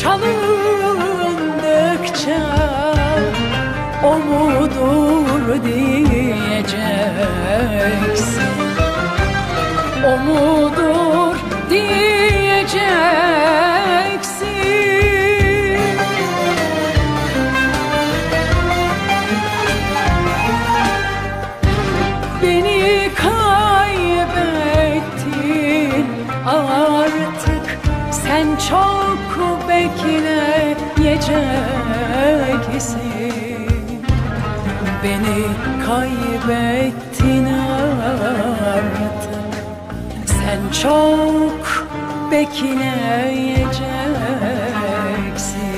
çalındıkça o mudur diyeceksin, o mudur diyeceksin. Beni kaybettin artık, sen çok bekleyeceksin. Beni kaybettin artık, sen çok bekleyeceksin.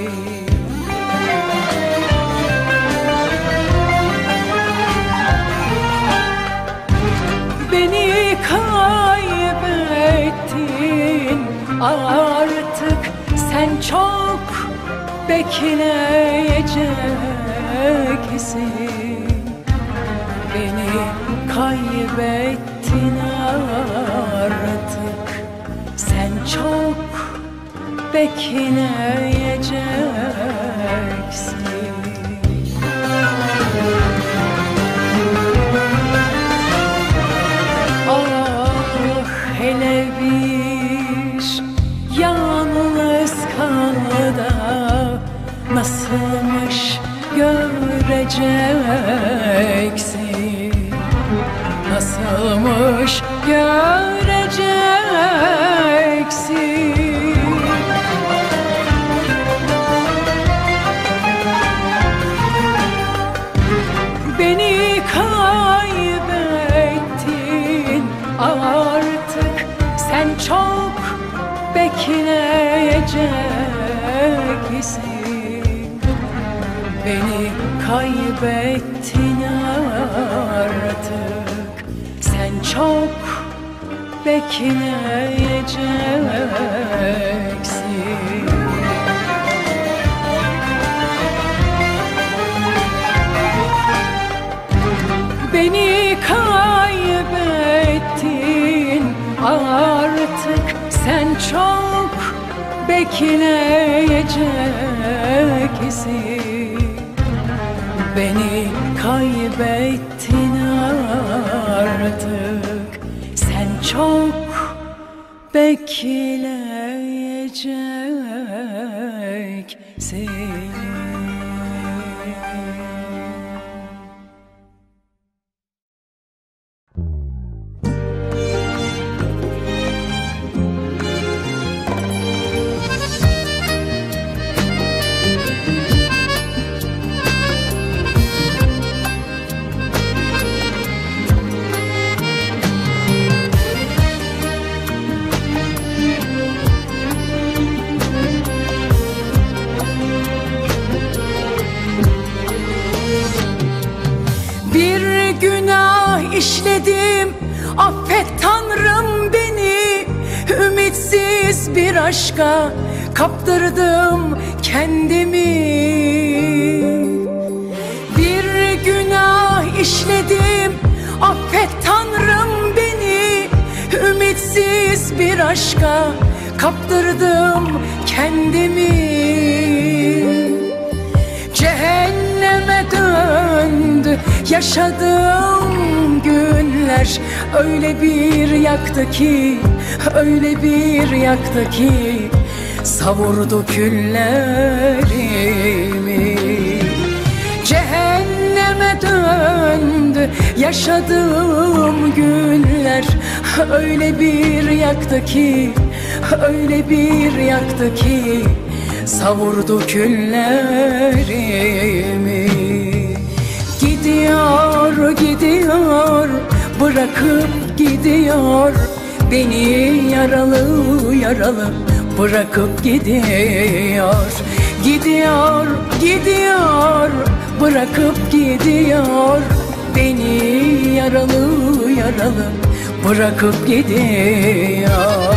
Beni kaybettin artık, sen çok bekleyeceksin. Beni kaybettin artık, sen çok bekleyeceksin. Ah hele bir yalnız kal da nasılmış göreceksin, nasılmış göreceksin. Beni kaybettin artık, sen çok bekleyeceksin. Beni kaybettin artık, sen çok bekleyeceksin. Beni kaybettin artık, sen çok bekleyeceksin. Beni kaybettin artık, sen çok bekleyeceksin. İşledim, affet Tanrım beni. Ümitsiz bir aşka kaptırdım kendimi. Bir günah işledim, affet Tanrım beni. Ümitsiz bir aşka kaptırdım kendimi. Cehenneme döndü yaşadığım günler. Öyle bir yaktı ki, öyle bir yaktı ki savurdu küllerimi. Cehenneme döndü yaşadığım günler. Öyle bir yaktı ki, öyle bir yaktı ki savurdu küllerimi. Gidiyor, gidiyor, bırakıp gidiyor beni yaralı yaralı bırakıp gidiyor. Gidiyor, gidiyor, bırakıp gidiyor beni yaralı yaralı bırakıp gidiyor.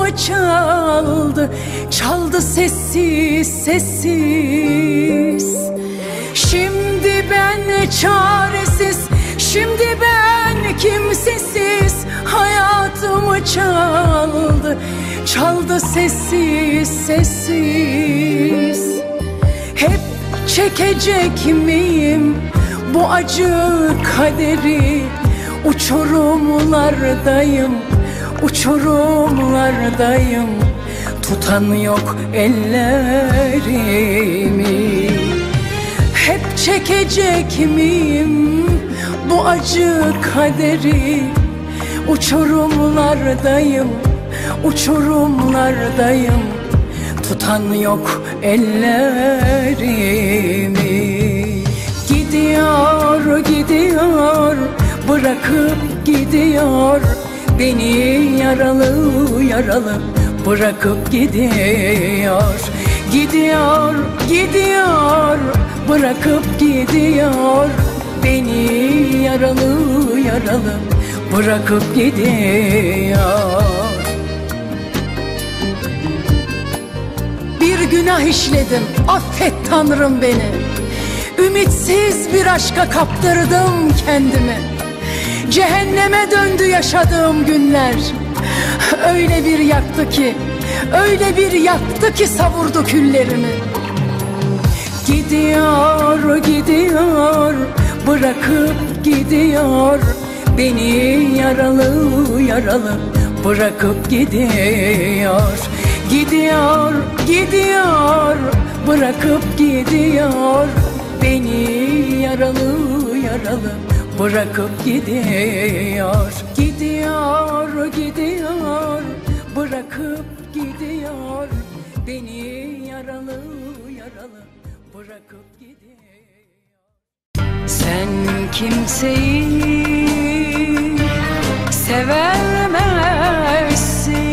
hayatımı çaldı, çaldı sessiz sessiz. Şimdi ben çaresiz, şimdi ben kimsesiz, hayatımı çaldı, çaldı sessiz sessiz. Hep çekecek miyim bu acı kaderi? Uçurumlardayım, uçurumlardayım, tutan yok ellerimi. Hep çekecek miyim bu acı kaderi? Uçurumlardayım, uçurumlardayım, tutan yok ellerimi. Gidiyor, gidiyor, bırakıp gidiyor, beni yaralı yaralı bırakıp gidiyor. Gidiyor, gidiyor, bırakıp gidiyor, beni yaralı yaralı bırakıp gidiyor. Bir günah işledim, affet Tanrım beni. Ümitsiz bir aşka kaptırdım kendimi. Cehenneme döndü yaşadığım günler. Öyle bir yaktı ki, öyle bir yaktı ki savurdu küllerimi. Gidiyor, gidiyor, bırakıp gidiyor, beni yaralı yaralı bırakıp gidiyor. Gidiyor, gidiyor, bırakıp gidiyor, beni yaralı yaralı bırakıp gidiyor. Gidiyor, gidiyor, bırakıp gidiyor, beni yaralı yaralı bırakıp gidiyor. Sen kimseyi sevemezsin,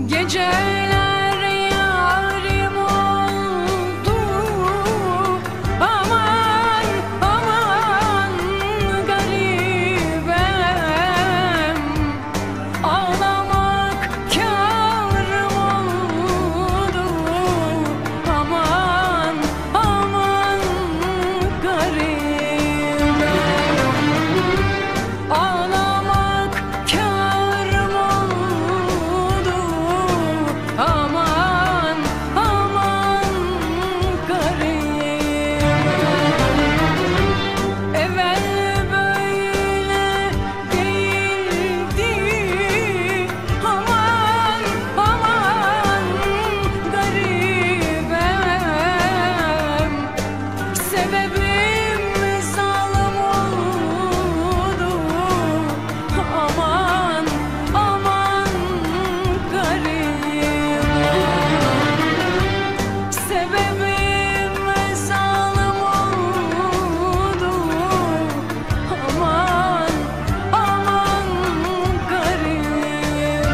Geceler yarim oldu, aman aman garibem. Ağlamak kârım oldu, aman aman garibem. Ağlamak kârım oldu, aman aman garibem. Evvel böyle değildi, aman aman garibem. Sebebim zalim oldu, aman aman garibem. Sebebim zalim oldu, aman aman garibem.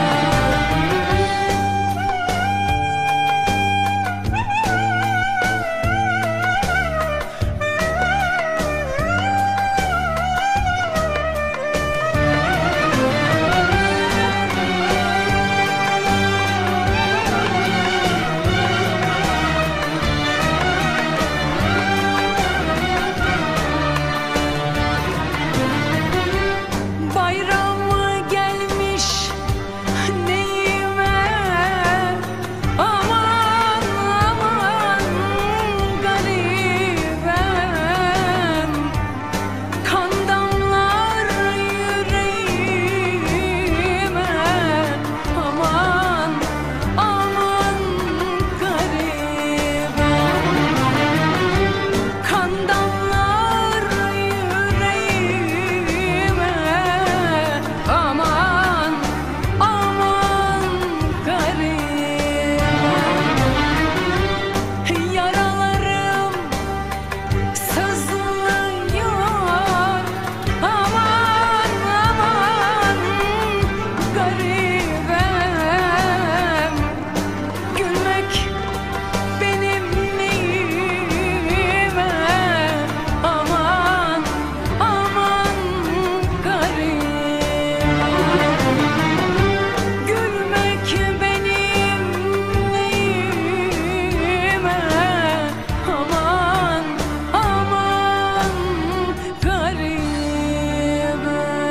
Bayram gelmiş neyime, aman aman garibem. Kan damlar yüreğime, aman aman garibem. Kan damlar yüreğime, aman aman garibem. Yaralarım sızlıyor, aman aman garibem. Gülmek benim neyime, aman aman garibem. Gülmek benim neyime, aman aman garibem.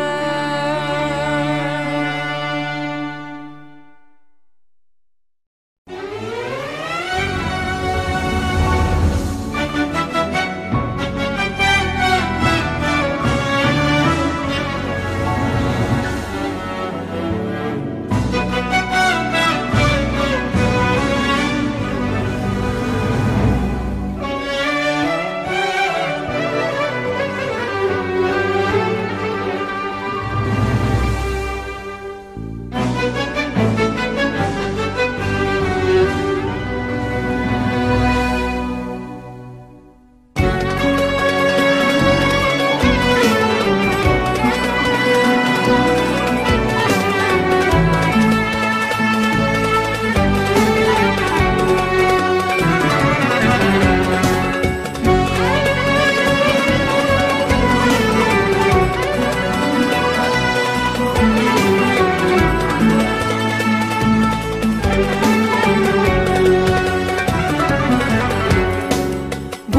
Bu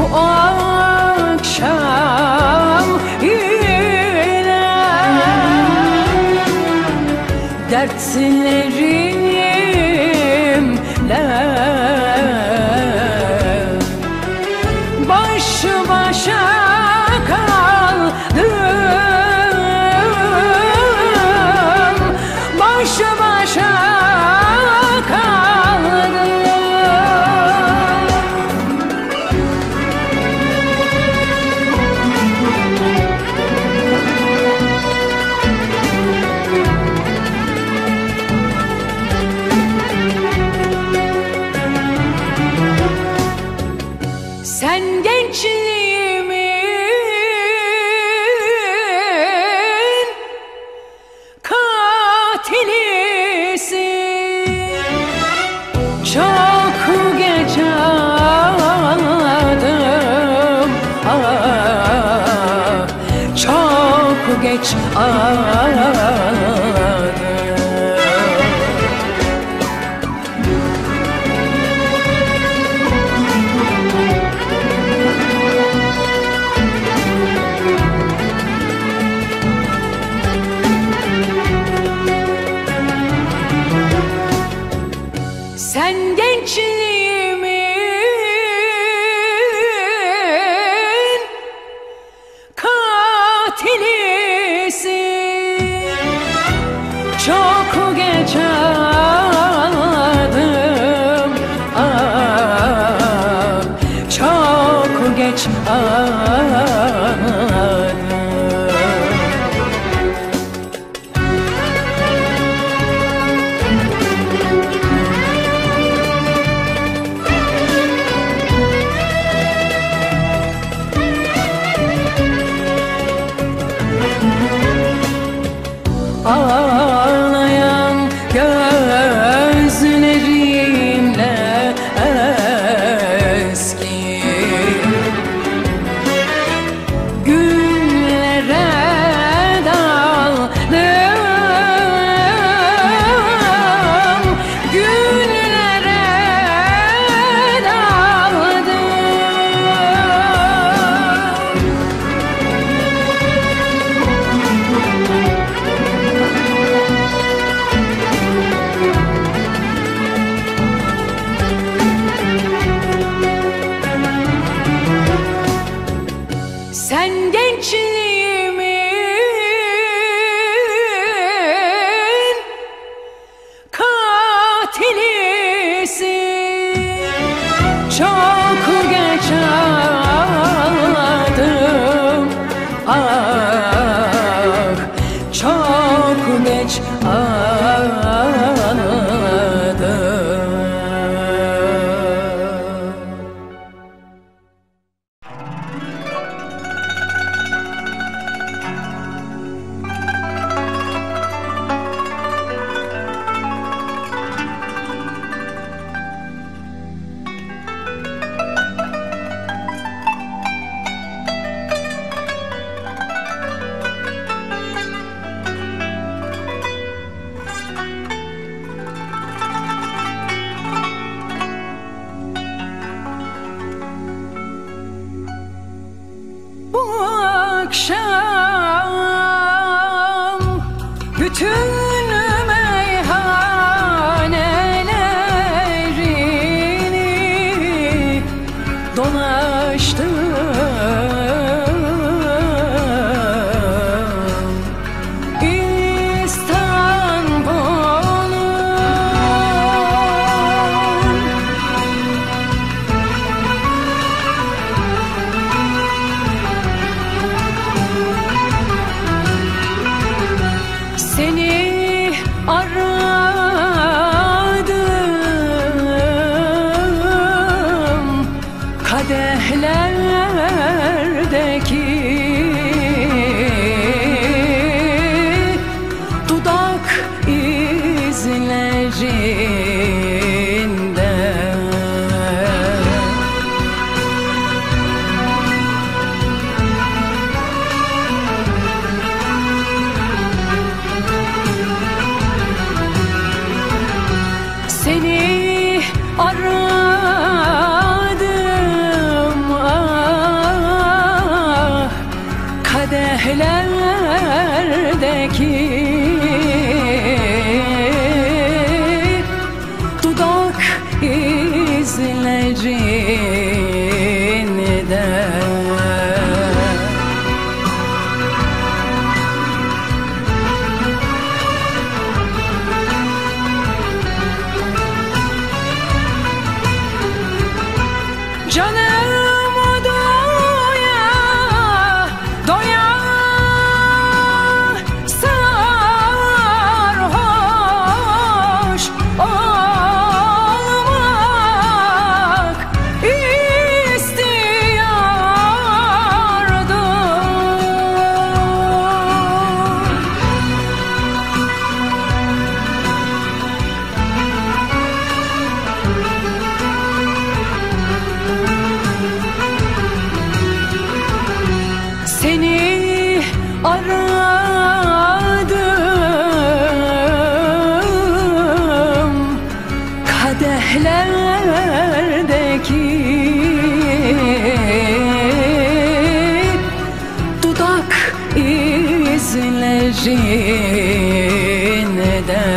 akşam yine dertlerimle baş başa kaldım, baş başa kaldım. Sen gençliğimin katilisin. çok geç ağladım, ah, çok geç ağladım. Ağlayan gözlerimle eski günlere daldım, günlere daldım. Sen gençliğimin katilisin. Çok geç ağladım, ah, çok geç ağladım. Bu akşam bütün meyhanelerini dolaştım. Seni aradım kadehlerdeki dudak izlerinde. Seni aradım, ah, kadehlerdeki dudak izlerinde. Canımı doya doya sarhoş olmak Seni aradım kadehlerdeki dudak izlerinde.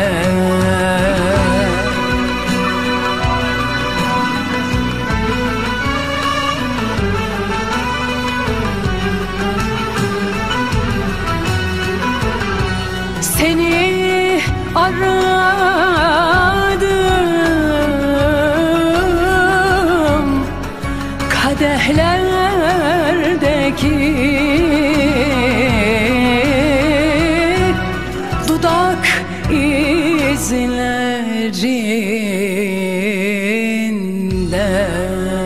Seni aradım kadehlerdeki dudak izlerinde.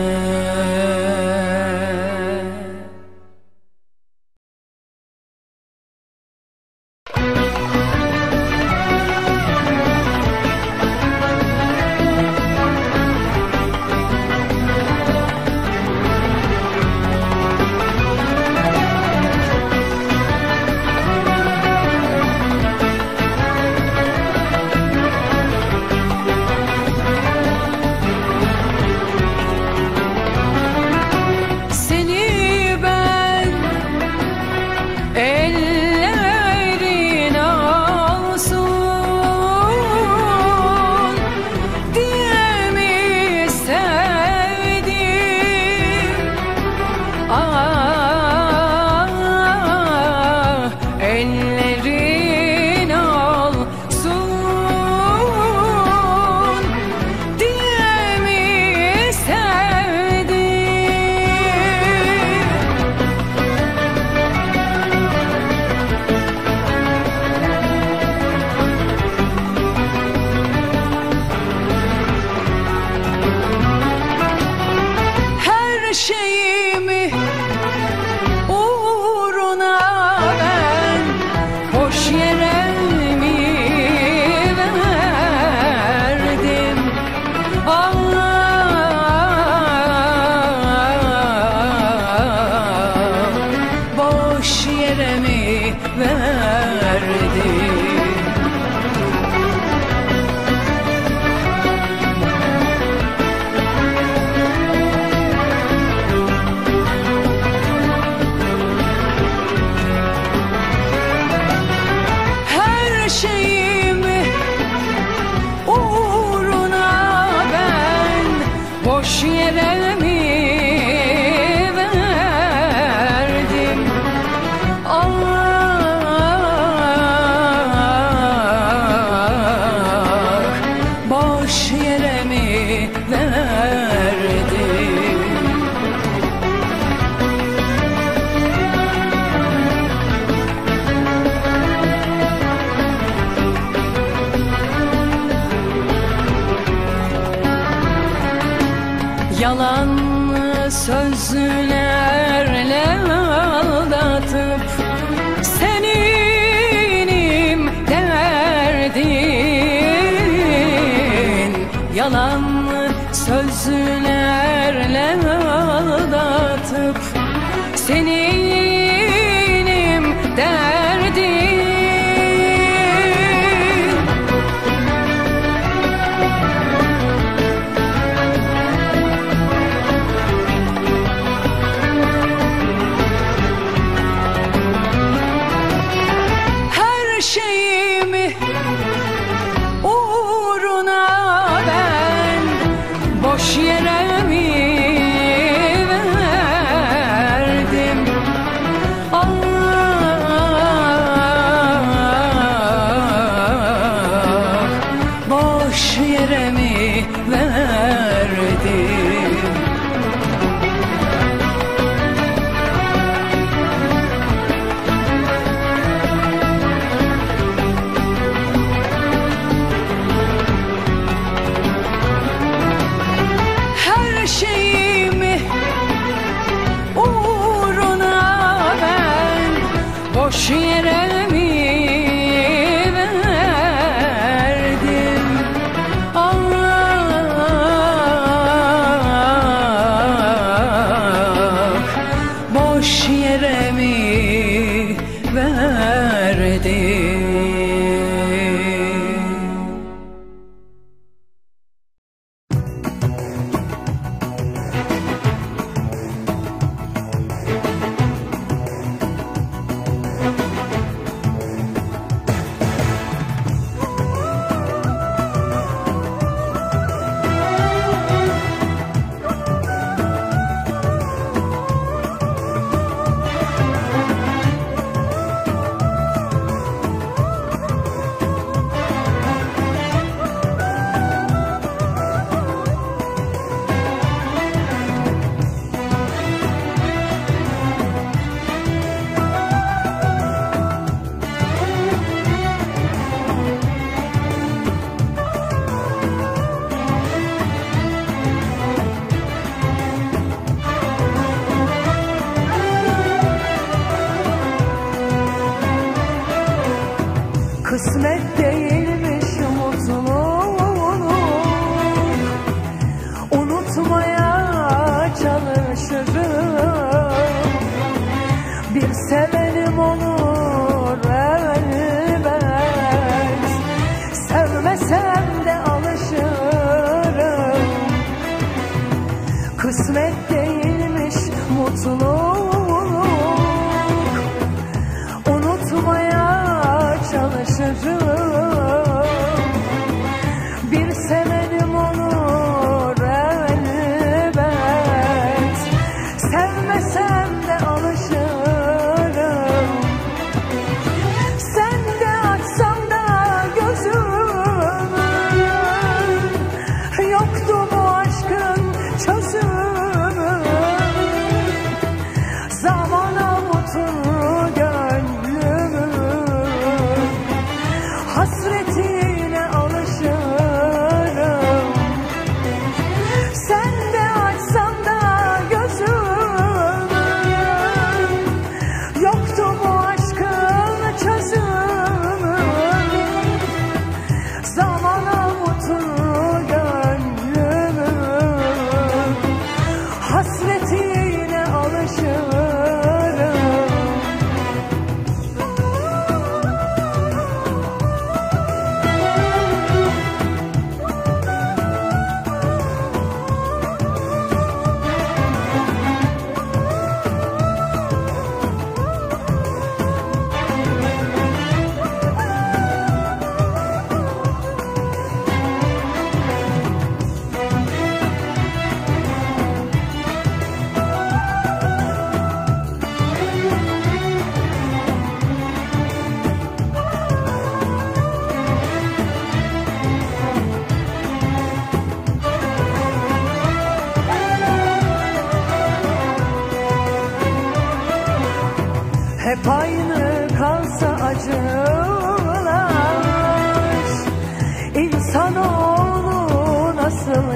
Şeyimi uğruna ben boş yere mi verdim? Boş yere mi verdim? Şeyimi uğruna ben boş yere mi verdim? Boş yere mi verdim? Yalan sözlerle aldatıp seninim derdin. Yalan sözlerle aldatıp seninim derdin. Şeyimi uğruna ben boş yere mi verdim? Boş yere mi verdim? Şeyimi uğruna ben boş yere mi verdim?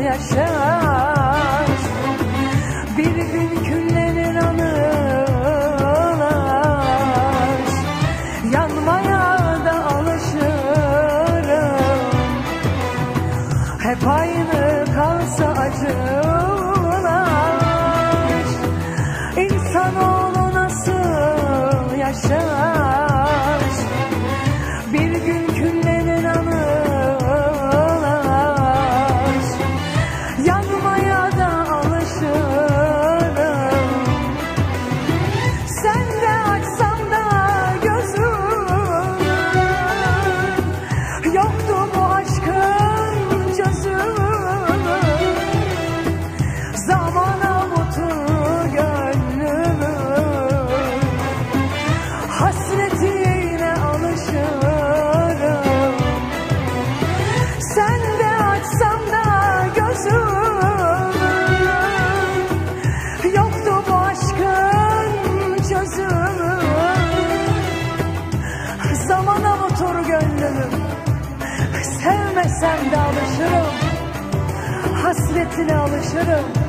yaşar. Bir gün küllerin anılar, yanmaya da alışırım. Hep aynı kalsa acılar, İnsanoğlu nasıl yaşar? Bir gün küllerin anılar, yanmaya da alışırım. Sen de açsan da gözünü, yoktu bu aşkın çözümü. Zamana avutur gönlümü, hasretine alışırım. Sen de açsan da gözümü, yoktu bu aşkın çözümü. Zaman avutur gönlümü, sevmesem de alışırım, hasretine alışırım.